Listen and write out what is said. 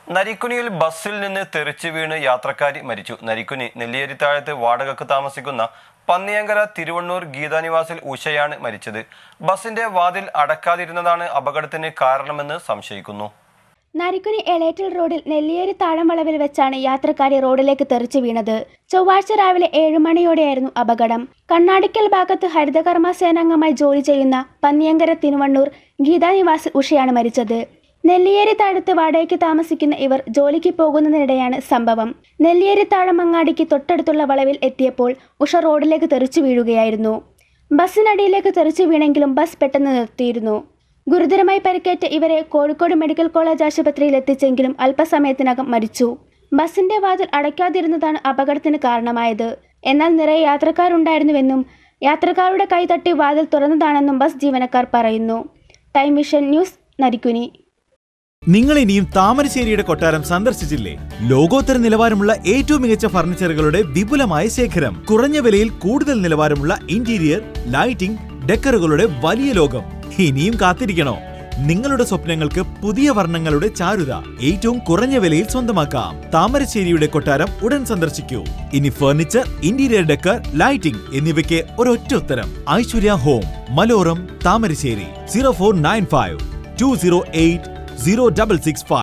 നരിക്കുനിയിൽ ബസ്സിൽ നിന്ന് തെറിച്ചു വീണ് യാത്രക്കാരി മരിച്ചു. നരിക്കുനി നെല്ലിയേരിത്താഴത്ത് വാടകയ്ക്ക് താമസിക്കുന്ന പന്നിയങ്കര തിരുവണ്ണൂർ ഗീതാനിവാസിൽ ഉഷയാണ് മരിച്ചത്. ബസിന്റെ വാതിൽ അടക്കാതിരുന്നതാണ് അപകടത്തിന് കാരണമെന്ന് സംശയിക്കുന്നു. നരിക്കുനി എളേറ്റൽ റോഡിൽ നെല്ലിയേരി താഴം വളവിൽ വെച്ചാണ് യാത്രക്കാരി റോഡിലേക്ക് തെറിച്ചു വീണത്. ചൊവ്വാഴ്ച രാവിലെ 7 മണിയോടെയായിരുന്നു അപകടം. കണ്ണാടിക്കൽ ഭാഗത്ത് ഹരിതകർമ്മ സേനാംഗമായി ജോലി ചെയ്യുന്ന പന്നിയങ്കര തിരുവണ്ണൂർ ഗീതാനിവാസിൽ ഉഷയാണ് മരിച്ചത്. നെല്ലിയേരി താഴത്ത് വാടകയ്ക്ക് താമസിക്കുന്ന ഇവർ ജോലിക്ക് പോകുന്നതിനിടെയാണ് സംഭവം. നെല്ലിയേരി താഴം അങ്ങാടിക്ക് തൊട്ടടുത്തുള്ള വളവിൽ എത്തിയപ്പോൾ ഉഷ റോഡിലേക്ക് തെറിച്ചു വീഴുകയായിരുന്നു. ബസ്സിനടിയിലേക്ക് തെറിച്ചു വീണെങ്കിലും ബസ് പെട്ടെന്ന് നിർത്തിയിരുന്നു. ഗുരുതരമായി പരിക്കേറ്റ ഇവരെ കോഴിക്കോട് മെഡിക്കൽ കോളേജ് ആശുപത്രിയിൽ എത്തിച്ചെങ്കിലും അല്പസമയത്തിനകം മരിച്ചു. ബസിന്റെ വാതിൽ അടയ്ക്കാതിരുന്നതാണ് അപകടത്തിന് കാരണമായത്. എന്നാൽ നിറയെ യാത്രക്കാരുണ്ടായിരുന്നുവെന്നും യാത്രക്കാരുടെ കൈ തട്ടി വാതിൽ തുറന്നതാണെന്നും ബസ് ജീവനക്കാർ പറയുന്നു. Time vision news, Narikkuni. നിങ്ങൾ ഇനിയും താമരശ്ശേരിയുടെ കൊട്ടാരം സന്ദർശിച്ചില്ലേ? ലോകോത്തര നിലവാരമുള്ള ഏറ്റവും മികച്ച ഫർണിച്ചറുകളുടെ വിപുലമായ ശേഖരം, കുറഞ്ഞ വിലയിൽ കൂടുതൽ നിലവാരമുള്ള ഇന്റീരിയർ, ലൈറ്റിംഗ്, ഡെക്കറുകളുടെ വലിയ ലോകം. ഇനിയും കാത്തിരിക്കണോ? നിങ്ങളുടെ സ്വപ്നങ്ങൾക്ക് പുതിയ വർണ്ണങ്ങളുടെ ചാരുത ഏറ്റവും കുറഞ്ഞ വിലയിൽ സ്വന്തമാക്കാം. താമരശ്ശേരിയുടെ കൊട്ടാരം ഉടൻ സന്ദർശിക്കൂ. ഇനി ഫർണിച്ചർ, ഇന്റീരിയർ ഡെക്കർ, ലൈറ്റിംഗ് എന്നിവയ്ക്ക് ഒരൊറ്റ ഉത്തരം. ഐശ്വര്യ ഹോം, മലോറം, താമരശ്ശേരി. 0495 208 0665.